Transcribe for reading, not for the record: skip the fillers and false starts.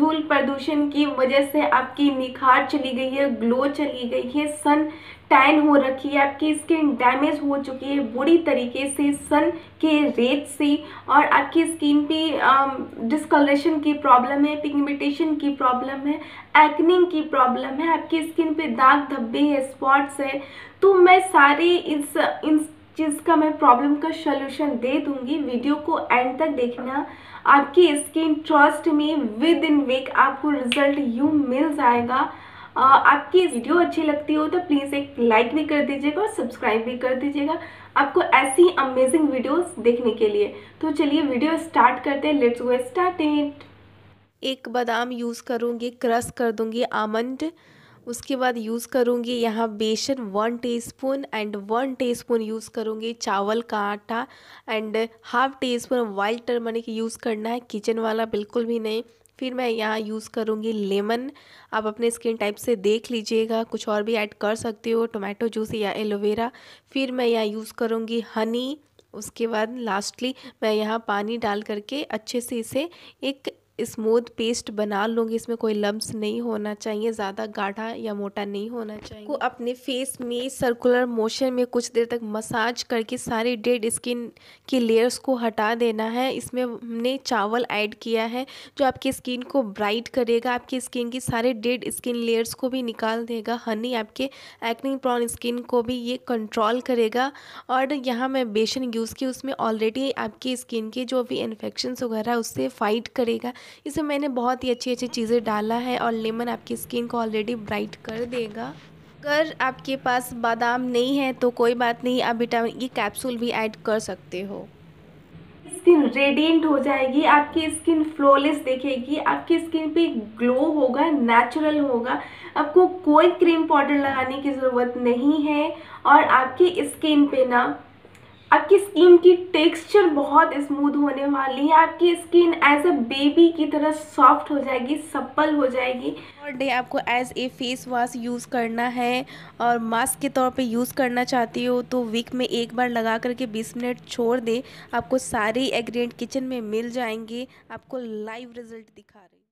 धूल प्रदूषण की वजह से आपकी निखार चली गई है, ग्लो चली गई है, सन टैन हो रखी है, आपकी स्किन डैमेज हो चुकी है बुरी तरीके से सन के रेत से, और आपकी स्किन पे डिस्कलरेशन की प्रॉब्लम है, पिगमेंटेशन की प्रॉब्लम है, एक्निंग की प्रॉब्लम है, आपकी स्किन पे दाग धब्बे है, स्पॉट्स है। तो मैं सारे इन चीज़ का मैं प्रॉब्लम का सलूशन दे दूंगी। वीडियो को एंड तक देखना। आपकी स्किन ट्रस्ट में विद इन वीक आपको रिजल्ट यूं मिल जाएगा। आपकी वीडियो अच्छी लगती हो तो प्लीज़ एक लाइक भी कर दीजिएगा और सब्सक्राइब भी कर दीजिएगा आपको ऐसी अमेजिंग वीडियोस देखने के लिए। तो चलिए वीडियो स्टार्ट करते हैं। Let's go start it. एक बादाम यूज़ करूँगी, क्रश कर दूँगी आमंड। उसके बाद यूज़ करूँगी यहाँ बेसन 1 टीस्पून एंड 1 टीस्पून यूज़ करूँगी चावल का आटा and half teaspoon white turmeric use करना है, किचन वाला बिल्कुल भी नहीं। फिर मैं यहाँ यूज़ करूँगी लेमन। आप अपने स्किन टाइप से देख लीजिएगा, कुछ और भी ऐड कर सकते हो, टोमेटो जूस या एलोवेरा। फिर मैं यहाँ यूज़ करूँगी हनी। उसके बाद लास्टली मैं यहाँ पानी डाल करके अच्छे से इसे एक स्मूथ पेस्ट बना लूँगी। इसमें कोई लम्स नहीं होना चाहिए, ज़्यादा गाढ़ा या मोटा नहीं होना चाहिए। को अपने फेस में सर्कुलर मोशन में कुछ देर तक मसाज करके सारे डेड स्किन की लेयर्स को हटा देना है। इसमें हमने चावल ऐड किया है जो आपकी स्किन को ब्राइट करेगा, आपकी स्किन की सारे डेड स्किन लेयर्स को भी निकाल देगा। हनी आपके एक्ने प्रोन स्किन को भी ये कंट्रोल करेगा। और यहाँ मैं बेसन यूज़ की, उसमें ऑलरेडी आपकी स्किन के जो भी इन्फेक्शंस वगैरह उससे फाइट करेगा। इसमें मैंने बहुत ही अच्छी अच्छी चीज़ें डाला है और लेमन आपकी स्किन को ऑलरेडी ब्राइट कर देगा। अगर आपके पास बादाम नहीं है तो कोई बात नहीं, आप विटामिन ई कैप्सूल भी ऐड कर सकते हो। स्किन रेडिएंट हो जाएगी, आपकी स्किन फ्लॉलेस दिखेगी, आपकी स्किन पे ग्लो होगा, नेचुरल होगा। आपको कोई क्रीम पाउडर लगाने की ज़रूरत नहीं है। और आपकी स्किन पे ना आपकी स्किन की टेक्सचर बहुत स्मूथ होने वाली है। आपकी स्किन एज अ बेबी की तरह सॉफ्ट हो जाएगी, सप्पल हो जाएगी। और डे आपको as a face wash use करना है और मास्क के तौर पे यूज़ करना चाहती हो तो वीक में एक बार लगा करके 20 मिनट छोड़ दे। आपको सारे इंग्रेडिएंट किचन में मिल जाएंगे। आपको लाइव रिजल्ट दिखा रही।